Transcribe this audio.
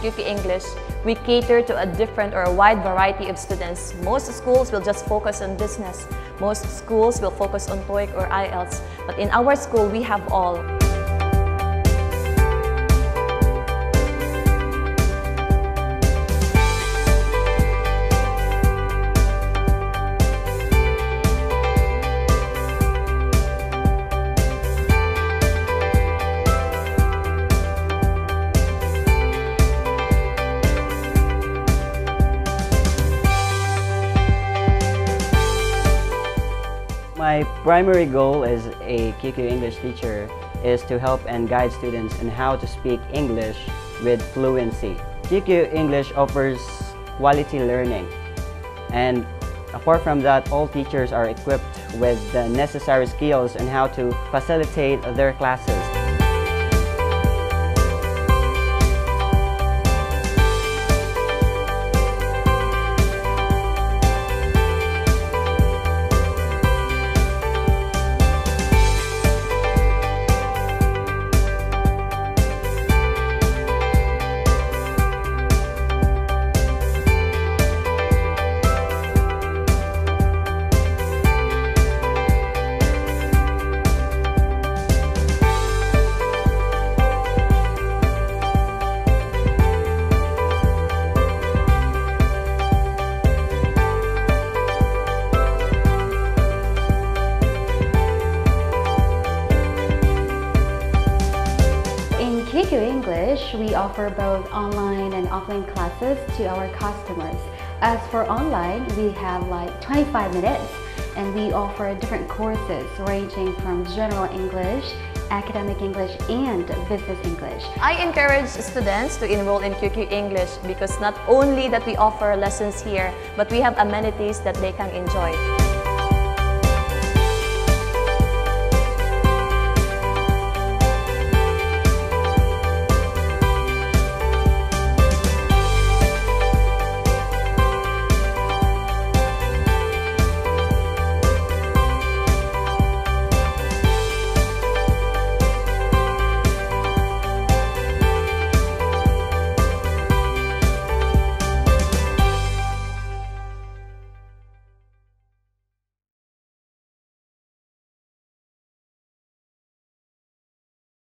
QQ English, we cater to a different or a wide variety of students. Most schools will just focus on business. Most schools will focus on TOEIC or IELTS. But in our school, we have all. My primary goal as a QQ English teacher is to help and guide students in how to speak English with fluency. QQ English offers quality learning, and apart from that, all teachers are equipped with the necessary skills on how to facilitate their classes. In QQ English, we offer both online and offline classes to our customers. As for online, we have like 25 minutes, and we offer different courses ranging from general English, academic English, and business English. I encourage students to enroll in QQ English because not only that we offer lessons here, but we have amenities that they can enjoy.